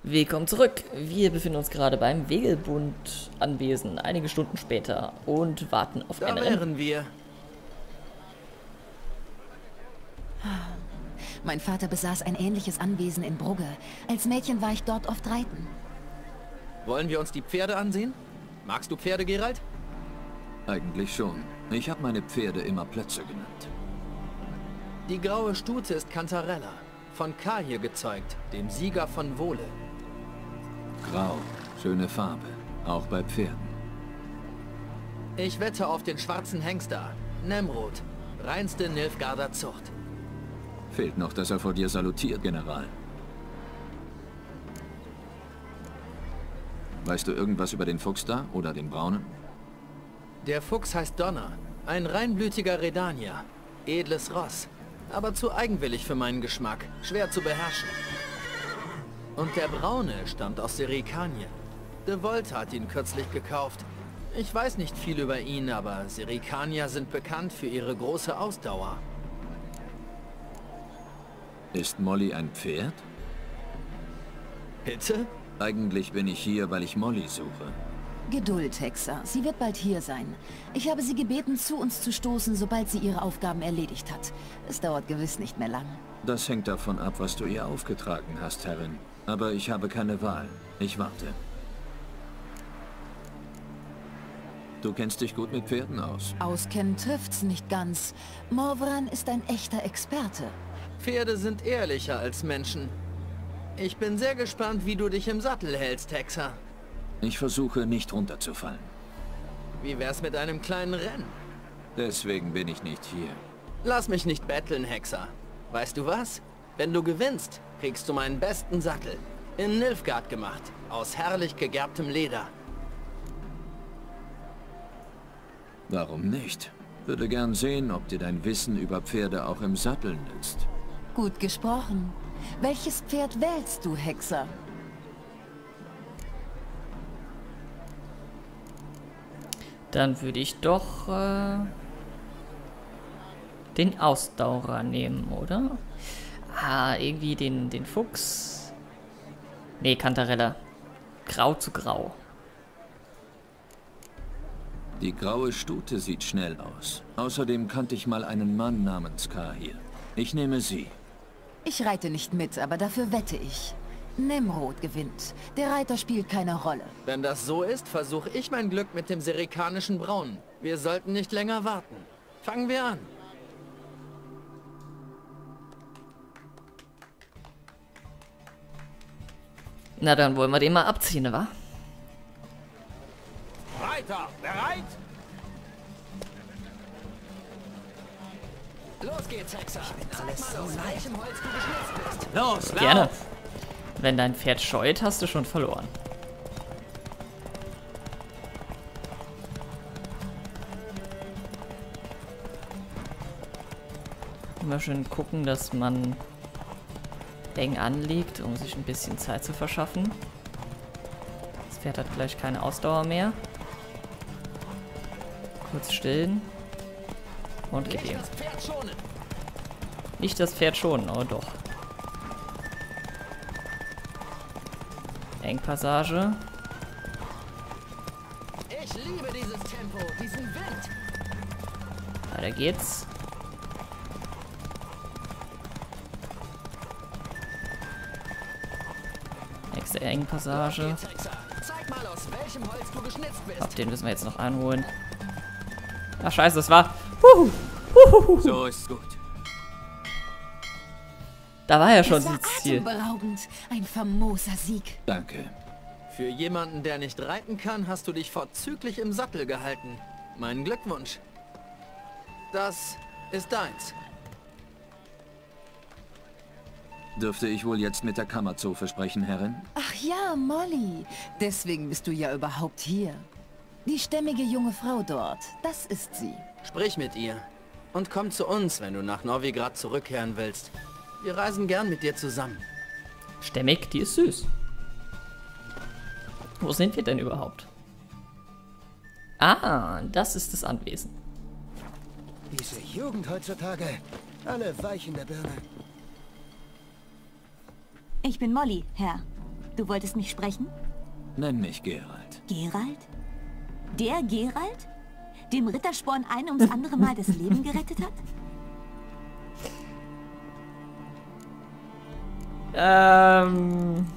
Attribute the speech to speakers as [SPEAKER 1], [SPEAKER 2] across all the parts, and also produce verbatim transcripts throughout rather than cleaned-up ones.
[SPEAKER 1] Willkommen zurück. Wir befinden uns gerade beim Wegelbund-Anwesen, einige Stunden später, und warten auf
[SPEAKER 2] Da
[SPEAKER 1] eine
[SPEAKER 2] wären wir.
[SPEAKER 3] Mein Vater besaß ein ähnliches Anwesen in Brugge. Als Mädchen war ich dort oft reiten.
[SPEAKER 2] Wollen wir uns die Pferde ansehen? Magst du Pferde, Geralt?
[SPEAKER 4] Eigentlich schon. Ich habe meine Pferde immer Plötze genannt.
[SPEAKER 2] Die graue Stute ist Cantarella, von Kahir gezeugt, dem Sieger von Wohle.
[SPEAKER 4] Grau, schöne Farbe, auch bei Pferden.
[SPEAKER 2] Ich wette auf den schwarzen Hengster, Nemrod, reinste Nilfgaarder Zucht.
[SPEAKER 4] Fehlt noch, dass er vor dir salutiert, General. Weißt du irgendwas über den Fuchs da oder den Braunen?
[SPEAKER 2] Der Fuchs heißt Donner, ein reinblütiger Redanier, edles Ross, aber zu eigenwillig für meinen Geschmack, schwer zu beherrschen. Und der Braune stammt aus Serikania. De Volta hat ihn kürzlich gekauft. Ich weiß nicht viel über ihn, aber Serikanier sind bekannt für ihre große Ausdauer.
[SPEAKER 4] Ist Molly ein Pferd?
[SPEAKER 2] Bitte?
[SPEAKER 4] Eigentlich bin ich hier, weil ich Molly suche.
[SPEAKER 3] Geduld, Hexer. Sie wird bald hier sein. Ich habe sie gebeten, zu uns zu stoßen, sobald sie ihre Aufgaben erledigt hat. Es dauert gewiss nicht mehr lang.
[SPEAKER 4] Das hängt davon ab, was du ihr aufgetragen hast, Herrin. Aber ich habe keine Wahl. Ich warte. Du kennst dich gut mit Pferden aus.
[SPEAKER 3] Auskennen trifft's nicht ganz. Morvran ist ein echter Experte.
[SPEAKER 2] Pferde sind ehrlicher als Menschen. Ich bin sehr gespannt, wie du dich im Sattel hältst, Hexer.
[SPEAKER 4] Ich versuche, nicht runterzufallen.
[SPEAKER 2] Wie wär's mit einem kleinen Rennen?
[SPEAKER 4] Deswegen bin ich nicht hier.
[SPEAKER 2] Lass mich nicht betteln, Hexer. Weißt du was? Wenn du gewinnst, kriegst du meinen besten Sattel. In Nilfgaard gemacht, aus herrlich gegerbtem Leder.
[SPEAKER 4] Warum nicht? Würde gern sehen, ob dir dein Wissen über Pferde auch im Sattel nützt.
[SPEAKER 3] Gut gesprochen. Welches Pferd wählst du, Hexer?
[SPEAKER 1] Dann würde ich doch äh, den Ausdauerer nehmen, oder? Ah, irgendwie den, den Fuchs. Nee, Cantarella. Grau zu grau.
[SPEAKER 4] Die graue Stute sieht schnell aus. Außerdem kannte ich mal einen Mann namens Kahir. Ich nehme sie.
[SPEAKER 3] Ich reite nicht mit, aber dafür wette ich. Nemrod gewinnt. Der Reiter spielt keine Rolle.
[SPEAKER 2] Wenn das so ist, versuche ich mein Glück mit dem serikanischen Braunen. Wir sollten nicht länger warten. Fangen wir an.
[SPEAKER 1] Na, dann wollen wir den mal abziehen, wa?
[SPEAKER 2] Reiter, bereit? Los geht's, Hexer. Zeig mal, aus welchem Holz du geschnitzt bist. Los, lauf!
[SPEAKER 1] Gerne. Wenn dein Pferd scheut, hast du schon verloren. Immer schön gucken, dass man eng anlegt, um sich ein bisschen Zeit zu verschaffen. Das Pferd hat gleich keine Ausdauer mehr. Kurz stillen. Und gib ihm. Nicht das Pferd schonen, aber doch. Engpassage.
[SPEAKER 2] Ich liebe dieses Tempo, diesen Wind.
[SPEAKER 1] Weiter geht's. Nächste Engpassage.
[SPEAKER 2] Zeig mal, aus welchem Holz du geschnitzt bist.
[SPEAKER 1] Auf den müssen wir jetzt noch einholen. Ach scheiße, das war... Huhu, huhuhu.
[SPEAKER 4] So ist gut.
[SPEAKER 1] Da war ja schon
[SPEAKER 3] Es war
[SPEAKER 1] das Ziel.
[SPEAKER 3] atemberaubend. Ein famoser Sieg.
[SPEAKER 4] Danke.
[SPEAKER 2] Für jemanden, der nicht reiten kann, hast du dich vorzüglich im Sattel gehalten. Mein Glückwunsch. Das ist deins.
[SPEAKER 4] Dürfte ich wohl jetzt mit der Kammerzofe sprechen, Herrin?
[SPEAKER 3] Ach ja, Molly. Deswegen bist du ja überhaupt hier. Die stämmige junge Frau dort, das ist sie.
[SPEAKER 2] Sprich mit ihr. Und komm zu uns, wenn du nach Novigrad zurückkehren willst. Wir reisen gern mit dir zusammen.
[SPEAKER 1] Stämmig, die ist süß. Wo sind wir denn überhaupt? Ah, das ist das Anwesen.
[SPEAKER 5] Diese Jugend heutzutage, alle weich in der Birne.
[SPEAKER 6] Ich bin Molly, Herr. Du wolltest mich sprechen?
[SPEAKER 4] Nenn mich Geralt.
[SPEAKER 6] Geralt? Der Geralt? Dem Rittersporn ein ums andere Mal das Leben gerettet hat?
[SPEAKER 1] Ähm...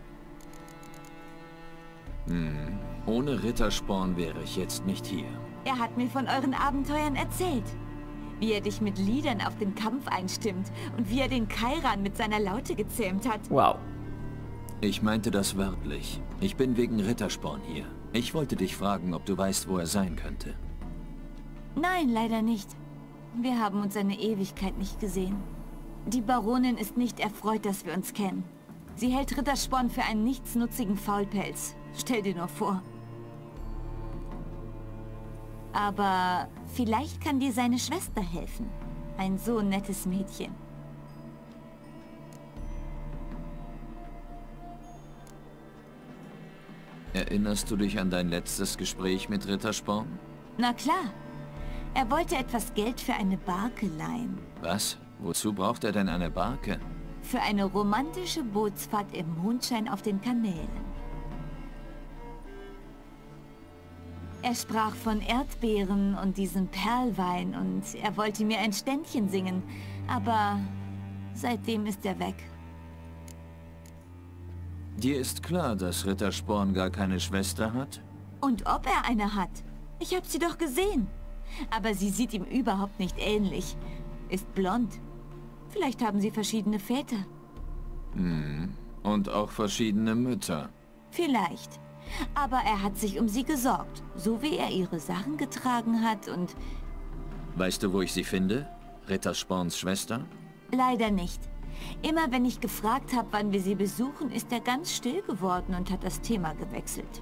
[SPEAKER 4] Hm. Ohne Rittersporn wäre ich jetzt nicht hier.
[SPEAKER 6] Er hat mir von euren Abenteuern erzählt. Wie er dich mit Liedern auf den Kampf einstimmt und wie er den Kairan mit seiner Laute gezähmt hat.
[SPEAKER 1] Wow.
[SPEAKER 4] Ich meinte das wörtlich. Ich bin wegen Rittersporn hier. Ich wollte dich fragen, ob du weißt, wo er sein könnte.
[SPEAKER 6] Nein, leider nicht. Wir haben uns eine Ewigkeit nicht gesehen. Die Baronin ist nicht erfreut, dass wir uns kennen. Sie hält Rittersporn für einen nichtsnutzigen Faulpelz. Stell dir nur vor. Aber vielleicht kann dir seine Schwester helfen. Ein so nettes Mädchen.
[SPEAKER 4] Erinnerst du dich an dein letztes Gespräch mit Rittersporn?
[SPEAKER 6] Na klar. Er wollte etwas Geld für eine Barke leihen.
[SPEAKER 4] Was? Wozu braucht er denn eine Barke?
[SPEAKER 6] Für eine romantische Bootsfahrt im Mondschein auf den Kanälen. Er sprach von Erdbeeren und diesem Perlwein und er wollte mir ein Ständchen singen. Aber seitdem ist er weg.
[SPEAKER 4] Dir ist klar, dass Rittersporn gar keine Schwester hat?
[SPEAKER 6] Und ob er eine hat? Ich habe sie doch gesehen. Aber sie sieht ihm überhaupt nicht ähnlich. Ist blond. Vielleicht haben sie verschiedene Väter.
[SPEAKER 4] Hm. Und auch verschiedene Mütter.
[SPEAKER 6] Vielleicht. Aber er hat sich um sie gesorgt. So wie er ihre Sachen getragen hat und...
[SPEAKER 4] Weißt du, wo ich sie finde? Rittersporns Schwester?
[SPEAKER 6] Leider nicht. Immer wenn ich gefragt habe, wann wir sie besuchen, ist er ganz still geworden und hat das Thema gewechselt.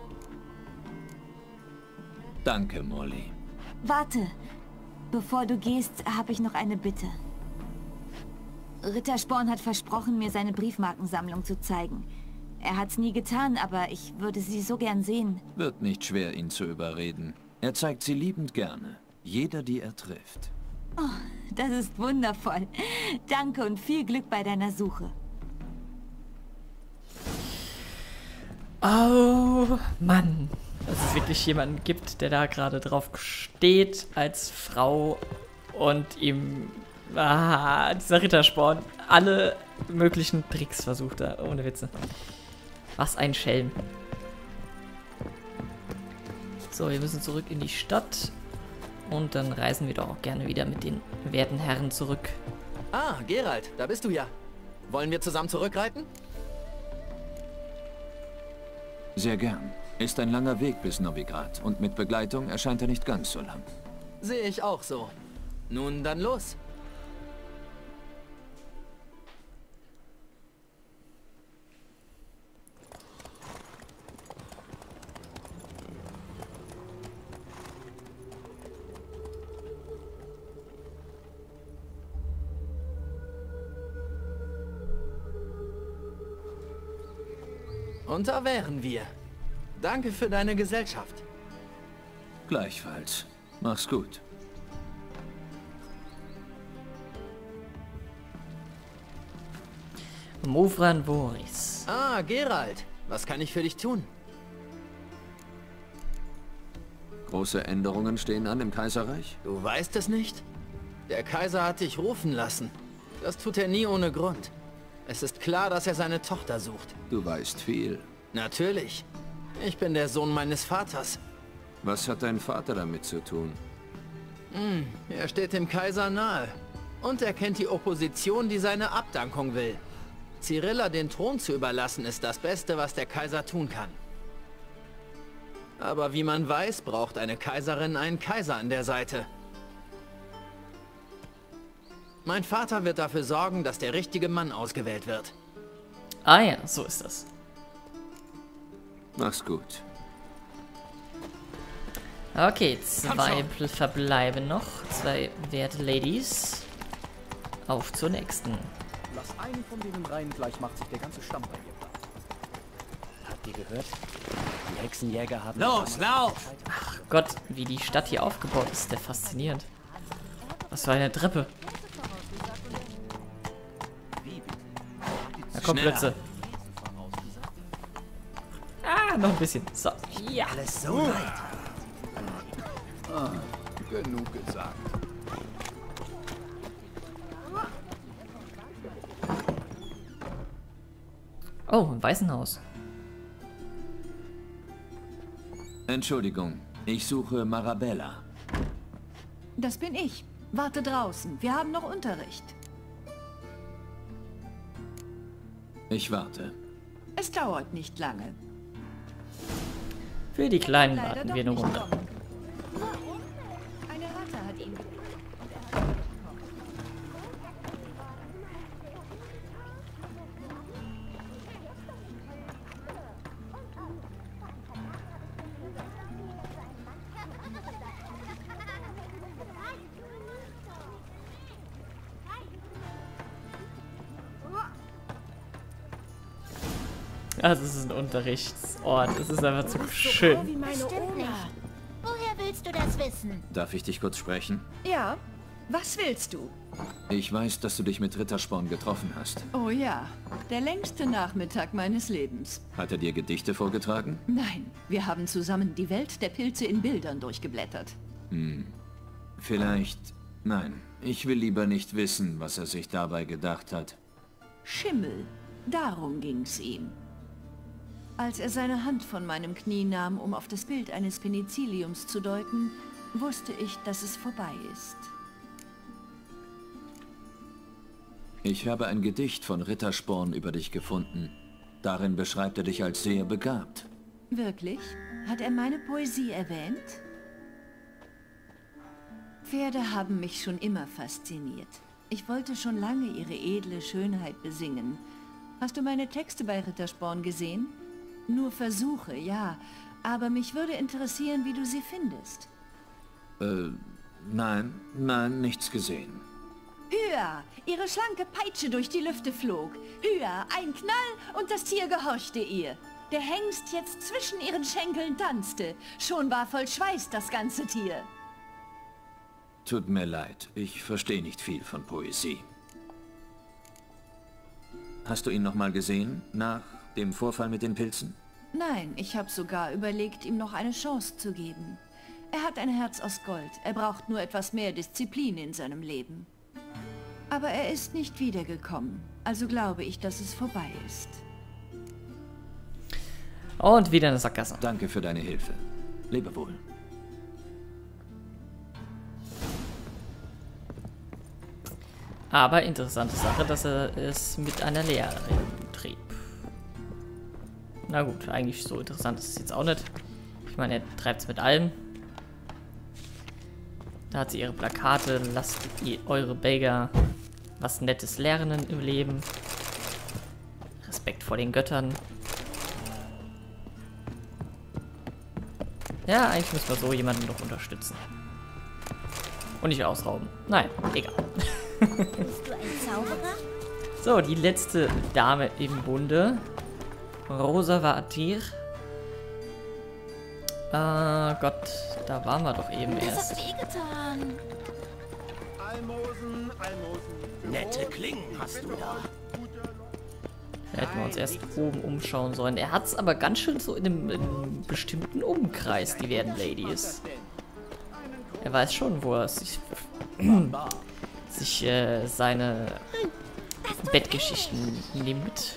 [SPEAKER 4] Danke, Molly.
[SPEAKER 6] Warte. Bevor du gehst, habe ich noch eine Bitte. Rittersporn hat versprochen, mir seine Briefmarkensammlung zu zeigen. Er hat's nie getan, aber ich würde sie so gern sehen.
[SPEAKER 4] Wird nicht schwer, ihn zu überreden. Er zeigt sie liebend gerne. Jeder, die er trifft.
[SPEAKER 6] Oh, das ist wundervoll. Danke und viel Glück bei deiner Suche.
[SPEAKER 1] Oh, Mann. Dass es wirklich jemanden gibt, der da gerade drauf steht als Frau und ihm... Ah, dieser Rittersporn. Alle möglichen Tricks versucht er, ohne Witze. Was ein Schelm. So, wir müssen zurück in die Stadt. Und dann reisen wir doch auch gerne wieder mit den werten Herren zurück.
[SPEAKER 2] Ah, Geralt, da bist du ja. Wollen wir zusammen zurückreiten?
[SPEAKER 4] Sehr gern. Ist ein langer Weg bis Novigrad und mit Begleitung erscheint er nicht ganz so lang.
[SPEAKER 2] Sehe ich auch so. Nun dann los. Und da wären wir. Danke für deine Gesellschaft.
[SPEAKER 4] Gleichfalls. Mach's gut.
[SPEAKER 1] Movran Voris.
[SPEAKER 2] Ah, Geralt. Was kann ich für dich tun?
[SPEAKER 4] Große Änderungen stehen an im Kaiserreich?
[SPEAKER 2] Du weißt es nicht? Der Kaiser hat dich rufen lassen. Das tut er nie ohne Grund. Es ist klar, dass er seine Tochter sucht.
[SPEAKER 4] Du weißt viel.
[SPEAKER 2] Natürlich. Ich bin der Sohn meines Vaters.
[SPEAKER 4] Was hat dein Vater damit zu tun?
[SPEAKER 2] Hm, er steht dem Kaiser nahe. Und er kennt die Opposition, die seine Abdankung will. Cyrilla den Thron zu überlassen, ist das Beste, was der Kaiser tun kann. Aber wie man weiß, braucht eine Kaiserin einen Kaiser an der Seite. Mein Vater wird dafür sorgen, dass der richtige Mann ausgewählt wird.
[SPEAKER 1] Ah ja, so ist das.
[SPEAKER 4] Mach's gut.
[SPEAKER 1] Okay, zwei verbleiben noch. Zwei werte Ladies. Auf zur nächsten.
[SPEAKER 7] Lass einen von denen rein, gleich macht sich der ganze Stamm bei dir platt. Habt ihr gehört? Die Hexenjäger haben...
[SPEAKER 5] Los, lauf!
[SPEAKER 1] Ach Gott, wie die Stadt hier aufgebaut ist, ist der faszinierend. Was für eine Treppe. Da kommt Blötze. noch ein bisschen. So, ja.
[SPEAKER 5] Alles so weit.
[SPEAKER 2] Ah, genug gesagt.
[SPEAKER 1] Oh, ein Waisenhaus.
[SPEAKER 4] Entschuldigung, ich suche Marabella.
[SPEAKER 3] Das bin ich. Warte draußen. Wir haben noch Unterricht.
[SPEAKER 4] Ich warte.
[SPEAKER 3] Es dauert nicht lange.
[SPEAKER 1] Für die Kleinen
[SPEAKER 3] Leider
[SPEAKER 1] warten
[SPEAKER 3] doch
[SPEAKER 1] wir eine
[SPEAKER 3] nicht
[SPEAKER 1] Runde.
[SPEAKER 3] kommen. Eine Ratte hat ihn.
[SPEAKER 1] Also es ist ein Unterrichtsort. Es ist einfach zu schön.
[SPEAKER 3] Wie meine
[SPEAKER 8] Stimmt nicht.
[SPEAKER 3] Oma.
[SPEAKER 8] Woher willst du das wissen?
[SPEAKER 4] Darf ich dich kurz sprechen?
[SPEAKER 3] Ja, was willst du?
[SPEAKER 4] Ich weiß, dass du dich mit Rittersporn getroffen hast.
[SPEAKER 3] Oh ja, der längste Nachmittag meines Lebens.
[SPEAKER 4] Hat er dir Gedichte vorgetragen?
[SPEAKER 3] Nein, wir haben zusammen die Welt der Pilze in Bildern durchgeblättert.
[SPEAKER 4] Vielleicht... Nein, ich will lieber nicht wissen, was er sich dabei gedacht hat.
[SPEAKER 3] Schimmel, darum ging's ihm. Als er seine Hand von meinem Knie nahm, um auf das Bild eines Penicilliums zu deuten, wusste ich, dass es vorbei ist.
[SPEAKER 4] Ich habe ein Gedicht von Rittersporn über dich gefunden. Darin beschreibt er dich als sehr begabt.
[SPEAKER 3] Wirklich? Hat er meine Poesie erwähnt? Pferde haben mich schon immer fasziniert. Ich wollte schon lange ihre edle Schönheit besingen. Hast du meine Texte bei Rittersporn gesehen? Nur Versuche, ja. Aber mich würde interessieren, wie du sie findest.
[SPEAKER 4] Äh, nein, nein, nichts gesehen.
[SPEAKER 3] Hüa! Ihre schlanke Peitsche durch die Lüfte flog. Hüa! Ein Knall und das Tier gehorchte ihr. Der Hengst jetzt zwischen ihren Schenkeln tanzte. Schon war voll Schweiß das ganze Tier.
[SPEAKER 4] Tut mir leid, ich verstehe nicht viel von Poesie. Hast du ihn noch mal gesehen, nach dem Vorfall mit den Pilzen?
[SPEAKER 3] Nein, ich habe sogar überlegt, ihm noch eine Chance zu geben. Er hat ein Herz aus Gold. Er braucht nur etwas mehr Disziplin in seinem Leben. Aber er ist nicht wiedergekommen. Also glaube ich, dass es vorbei ist.
[SPEAKER 1] Und wieder eine Sackgasse.
[SPEAKER 4] Danke für deine Hilfe. Lebe wohl.
[SPEAKER 1] Aber interessante Sache, dass er es mit einer Lehrerin trieb. Na gut, eigentlich so interessant ist es jetzt auch nicht. Ich meine, er treibt es mit allem. Da hat sie ihre Plakate. Lasst ihr eure Belger was Nettes lernen im Leben. Respekt vor den Göttern. Ja, eigentlich müssen wir so jemanden doch unterstützen. Und nicht ausrauben. Nein, egal.
[SPEAKER 8] Bist du ein Zauberer?
[SPEAKER 1] So, die letzte Dame im Bunde. Rosa Vatir. Ah, Gott, da waren wir doch eben
[SPEAKER 8] Das
[SPEAKER 1] erst.
[SPEAKER 8] hat wehgetan.
[SPEAKER 5] Almosen, Almosen.
[SPEAKER 7] Nette Klingen hast du da.
[SPEAKER 1] Da hätten wir uns erst oben umschauen sollen. Er hat es aber ganz schön so in einem, in einem bestimmten Umkreis, die werden Ladies. Er weiß schon, wo er sich, sich äh, seine Bettgeschichten nimmt.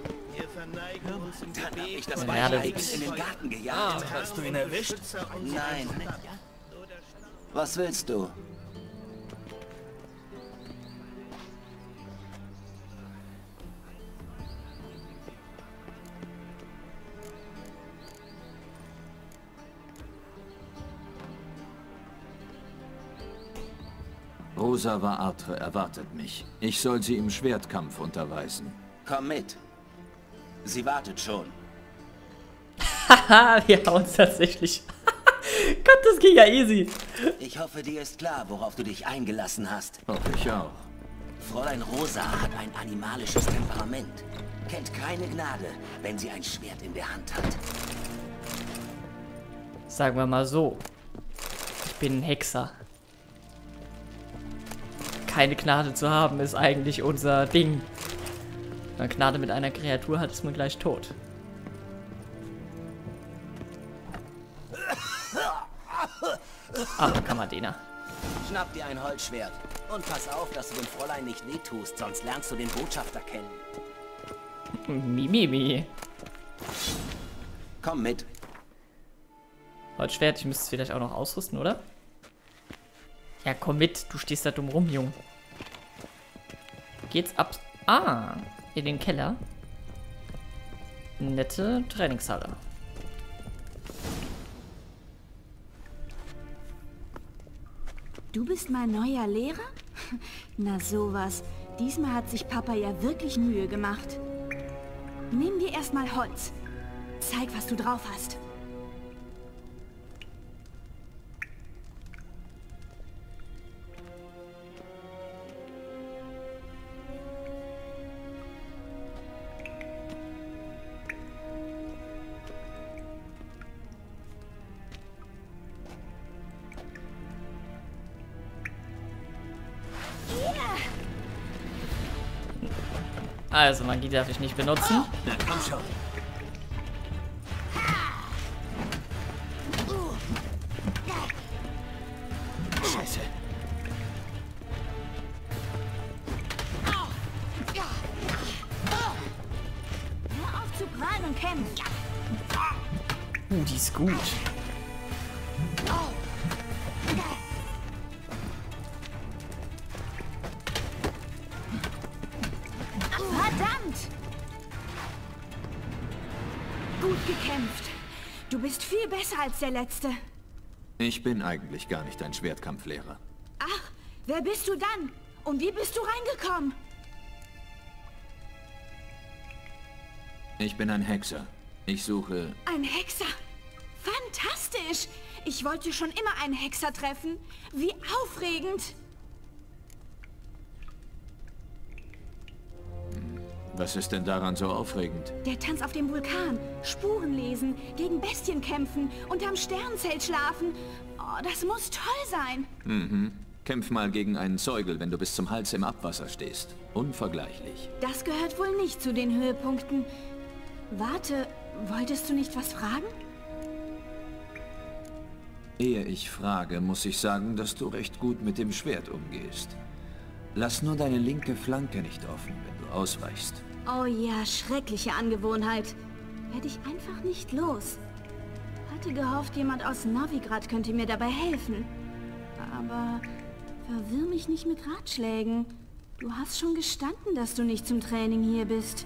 [SPEAKER 7] Dann hab ich das
[SPEAKER 1] Ja,
[SPEAKER 7] Weib
[SPEAKER 1] das
[SPEAKER 7] eigens
[SPEAKER 1] ist-
[SPEAKER 7] in den Garten gejagt.
[SPEAKER 5] Hast du ihn erwischt?
[SPEAKER 7] Nein. Was willst du?
[SPEAKER 4] Rosa Vaatre erwartet mich. Ich soll sie im Schwertkampf unterweisen.
[SPEAKER 7] Komm mit. Sie wartet schon.
[SPEAKER 1] Haha, wir hauen es tatsächlich. Gott, das ging ja easy.
[SPEAKER 7] Ich hoffe, dir ist klar, worauf du dich eingelassen hast.
[SPEAKER 4] Hoffe ich auch.
[SPEAKER 7] Fräulein Rosa hat ein animalisches Temperament. Kennt keine Gnade, wenn sie ein Schwert in der Hand hat.
[SPEAKER 1] Sagen wir mal so. Ich bin ein Hexer. Keine Gnade zu haben, ist eigentlich unser Ding. Wenn man Gnade mit einer Kreatur hat, ist man gleich tot. Aber Kammerdiener.
[SPEAKER 5] Schnapp dir ein Holzschwert. Und pass auf, dass du dem Fräulein nicht wehtust, sonst lernst du den Botschafter kennen.
[SPEAKER 1] Mimimi. Mi, mi.
[SPEAKER 5] Komm mit.
[SPEAKER 1] Holzschwert, ich müsste es vielleicht auch noch ausrüsten, oder? Ja, komm mit. Du stehst da dumm rum, Jung. Geht's ab... Ah, in den Keller. Nette Trainingshalle.
[SPEAKER 6] Du bist mein neuer Lehrer? Na sowas. Diesmal hat sich Papa ja wirklich Mühe gemacht. Nimm dir erstmal Holz. Zeig, was du drauf hast.
[SPEAKER 1] Also, Magie darf ich nicht benutzen.
[SPEAKER 5] Na komm schon. Scheiße.
[SPEAKER 6] Hör auf zu prallen und kämpfen.
[SPEAKER 1] Uh, die ist gut.
[SPEAKER 6] Verdammt! Gut gekämpft. Du bist viel besser als der Letzte.
[SPEAKER 4] Ich bin eigentlich gar nicht ein Schwertkampflehrer.
[SPEAKER 6] Ach, wer bist du dann? Und wie bist du reingekommen?
[SPEAKER 4] Ich bin ein Hexer. Ich suche...
[SPEAKER 6] Ein Hexer? Fantastisch! Ich wollte schon immer einen Hexer treffen. Wie aufregend!
[SPEAKER 4] Was ist denn daran so aufregend?
[SPEAKER 6] Der Tanz auf dem Vulkan, Spuren lesen, gegen Bestien kämpfen, unterm Sternzelt schlafen. Oh, das muss toll sein.
[SPEAKER 4] Mhm. Kämpf mal gegen einen Zeugel, wenn du bis zum Hals im Abwasser stehst. Unvergleichlich.
[SPEAKER 6] Das gehört wohl nicht zu den Höhepunkten. Warte, wolltest du nicht was fragen?
[SPEAKER 4] Ehe ich frage, muss ich sagen, dass du recht gut mit dem Schwert umgehst. Lass nur deine linke Flanke nicht offen, wenn du ausweichst.
[SPEAKER 6] Oh ja, schreckliche Angewohnheit. Werde ich einfach nicht los. Hatte gehofft, jemand aus Novigrad könnte mir dabei helfen. Aber verwirr mich nicht mit Ratschlägen. Du hast schon gestanden, dass du nicht zum Training hier bist.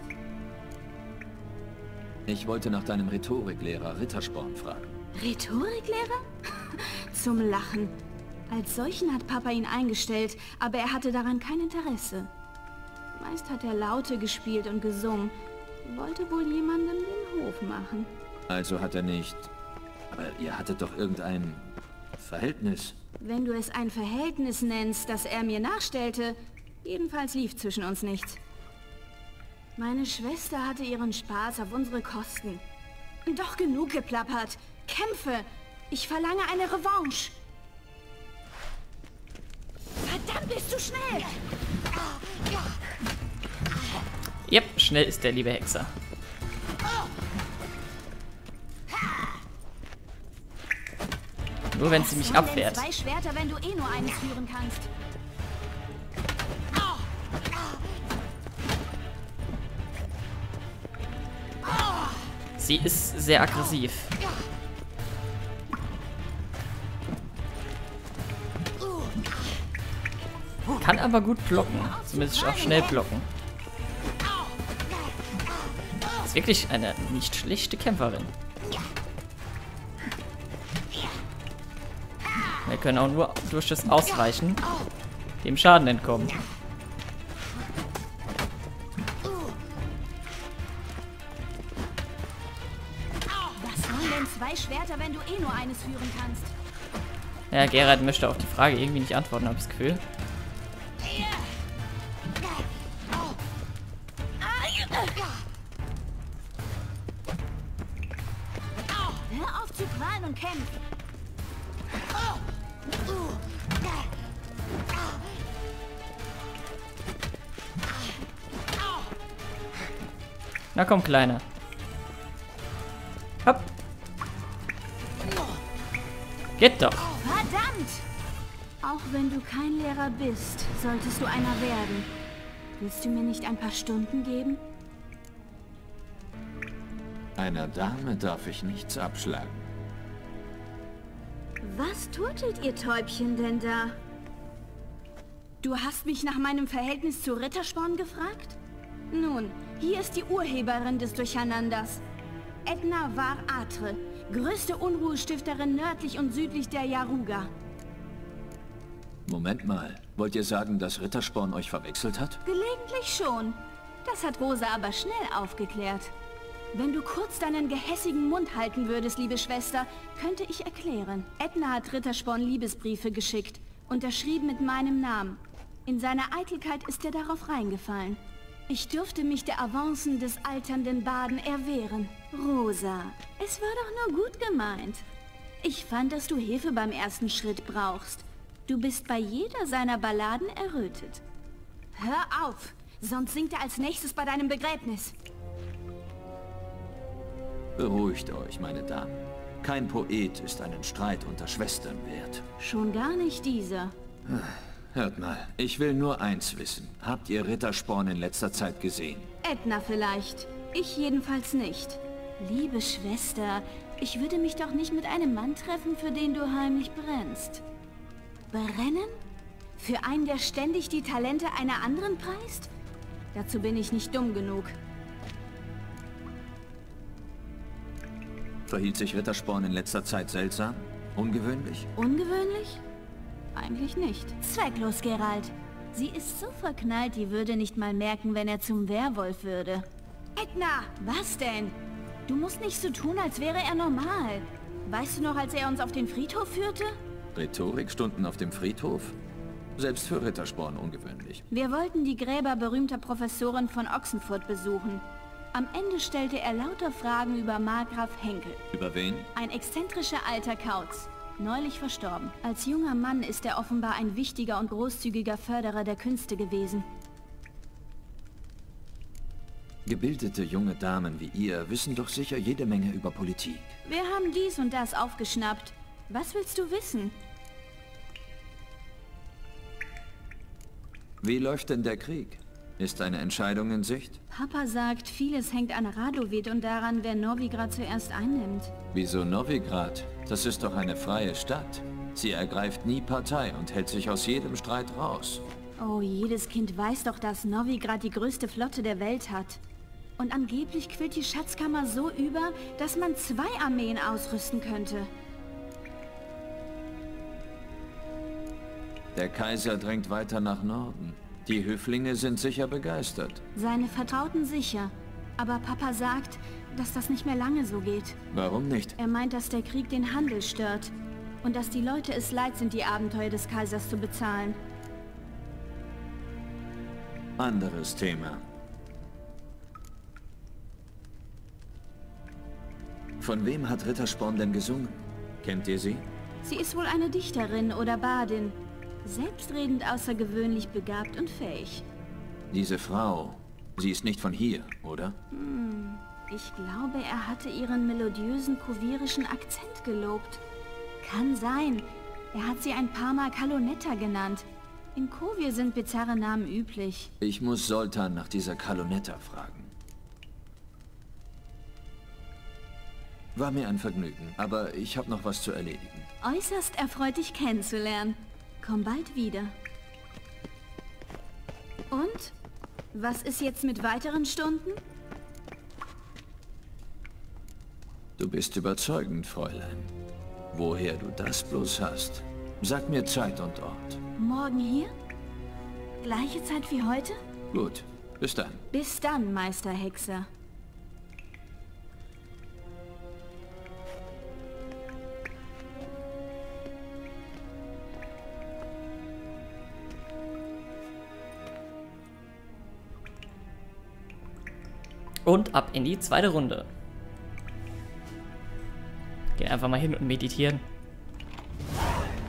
[SPEAKER 4] Ich wollte nach deinem Rhetoriklehrer Rittersporn fragen.
[SPEAKER 6] Rhetoriklehrer? Zum Lachen. Als solchen hat Papa ihn eingestellt, aber er hatte daran kein Interesse. Meist hat er Laute gespielt und gesungen. Wollte wohl jemandem den Hof machen.
[SPEAKER 4] Also hat er nicht... Aber ihr hattet doch irgendein Verhältnis.
[SPEAKER 6] Wenn du es ein Verhältnis nennst, das er mir nachstellte, jedenfalls lief zwischen uns nichts. Meine Schwester hatte ihren Spaß auf unsere Kosten. Doch genug geplappert. Kämpfe! Ich verlange eine Revanche. Verdammt, bist du schnell!
[SPEAKER 1] Yep, schnell ist der liebe Hexer. Nur wenn sie mich abwehrt.
[SPEAKER 6] Zwei Schwerter, wenn du eh nur eines führen kannst.
[SPEAKER 1] Sie ist sehr aggressiv. Kann aber gut blocken. Zumindest auch schnell blocken. Ist wirklich eine nicht schlechte Kämpferin. Wir können auch nur durch das Ausweichen dem Schaden entkommen.
[SPEAKER 6] Was sollen denn zwei Schwerter, wenn du eh nur eines führen kannst?
[SPEAKER 1] Ja, Geralt möchte auf die Frage irgendwie nicht antworten, habe ich das Gefühl.
[SPEAKER 6] Hör auf zu prallen und kämpf.
[SPEAKER 1] Na komm, Kleiner. Hopp. Geht doch.
[SPEAKER 6] Verdammt! Auch wenn du kein Lehrer bist, solltest du einer werden. Willst du mir nicht ein paar Stunden geben?
[SPEAKER 4] Einer Dame darf ich nichts abschlagen.
[SPEAKER 6] Was turtelt ihr Täubchen denn da? Du hast mich nach meinem Verhältnis zu Rittersporn gefragt? Nun, hier ist die Urheberin des Durcheinanders. Edna war Atre, größte Unruhestifterin nördlich und südlich der Yaruga.
[SPEAKER 4] Moment mal, wollt ihr sagen, dass Rittersporn euch verwechselt hat?
[SPEAKER 6] Gelegentlich schon. Das hat Rosa aber schnell aufgeklärt. Wenn du kurz deinen gehässigen Mund halten würdest, liebe Schwester, könnte ich erklären. Edna hat Rittersporn Liebesbriefe geschickt, unterschrieben mit meinem Namen. In seiner Eitelkeit ist er darauf reingefallen. Ich dürfte mich der Avancen des alternden Baden erwehren. Rosa, es war doch nur gut gemeint. Ich fand, dass du Hilfe beim ersten Schritt brauchst. Du bist bei jeder seiner Balladen errötet. Hör auf, sonst singt er als nächstes bei deinem Begräbnis.
[SPEAKER 4] Beruhigt euch, meine Damen. Kein Poet ist einen Streit unter Schwestern wert.
[SPEAKER 6] Schon gar nicht dieser.
[SPEAKER 4] Hört mal, ich will nur eins wissen. Habt ihr Rittersporn in letzter Zeit gesehen?
[SPEAKER 6] Edna vielleicht. Ich jedenfalls nicht. Liebe Schwester, ich würde mich doch nicht mit einem Mann treffen, für den du heimlich brennst. Brennen? Für einen, der ständig die Talente einer anderen preist? Dazu bin ich nicht dumm genug.
[SPEAKER 4] Verhielt sich Rittersporn in letzter Zeit seltsam? Ungewöhnlich?
[SPEAKER 6] Ungewöhnlich? Eigentlich nicht. Zwecklos, Geralt. Sie ist so verknallt, die würde nicht mal merken, wenn er zum Werwolf würde. Edna! Was denn? Du musst nicht so tun, als wäre er normal. Weißt du noch, als er uns auf den Friedhof führte?
[SPEAKER 4] Rhetorikstunden auf dem Friedhof? Selbst für Rittersporn ungewöhnlich.
[SPEAKER 6] Wir wollten die Gräber berühmter Professoren von Ochsenfurt besuchen. Am Ende stellte er lauter Fragen über Markgraf Henkel.
[SPEAKER 4] Über wen?
[SPEAKER 6] Ein exzentrischer alter Kauz. Neulich verstorben. Als junger Mann ist er offenbar ein wichtiger und großzügiger Förderer der Künste gewesen.
[SPEAKER 4] Gebildete junge Damen wie ihr wissen doch sicher jede Menge über Politik.
[SPEAKER 6] Wir haben dies und das aufgeschnappt. Was willst du wissen?
[SPEAKER 4] Wie läuft denn der Krieg? Ist eine Entscheidung in Sicht?
[SPEAKER 6] Papa sagt, vieles hängt an Radovid und daran, wer Novigrad zuerst einnimmt.
[SPEAKER 4] Wieso Novigrad? Das ist doch eine freie Stadt. Sie ergreift nie Partei und hält sich aus jedem Streit raus.
[SPEAKER 6] Oh, jedes Kind weiß doch, dass Novigrad die größte Flotte der Welt hat. Und angeblich quillt die Schatzkammer so über, dass man zwei Armeen ausrüsten könnte.
[SPEAKER 4] Der Kaiser drängt weiter nach Norden. Die Höflinge sind sicher begeistert.
[SPEAKER 6] Seine Vertrauten sicher. Aber Papa sagt, dass das nicht mehr lange so geht.
[SPEAKER 4] Warum nicht?
[SPEAKER 6] Er meint, dass der Krieg den Handel stört. Und dass die Leute es leid sind, die Abenteuer des Kaisers zu bezahlen.
[SPEAKER 4] Anderes Thema. Von wem hat Rittersporn denn gesungen? Kennt ihr sie?
[SPEAKER 6] Sie ist wohl eine Dichterin oder Badin. Selbstredend, außergewöhnlich begabt und fähig.
[SPEAKER 4] Diese Frau, sie ist nicht von hier, oder?
[SPEAKER 6] Hm, ich glaube, er hatte ihren melodiösen, kuvirischen Akzent gelobt. Kann sein. Er hat sie ein paar Mal Kalonetta genannt. In Kovir sind bizarre Namen üblich.
[SPEAKER 4] Ich muss Zoltan nach dieser Kalonetta fragen. War mir ein Vergnügen, aber ich habe noch was zu erledigen.
[SPEAKER 6] Äußerst erfreut, dich kennenzulernen. Komm bald wieder. Und? Was ist jetzt mit weiteren Stunden?
[SPEAKER 4] Du bist überzeugend, Fräulein. Woher du das bloß hast. Sag mir Zeit und Ort.
[SPEAKER 6] Morgen hier? Gleiche Zeit wie heute?
[SPEAKER 4] Gut, bis dann.
[SPEAKER 6] Bis dann, Meister Hexer.
[SPEAKER 1] Und ab in die zweite Runde. Gehen einfach mal hin und meditieren.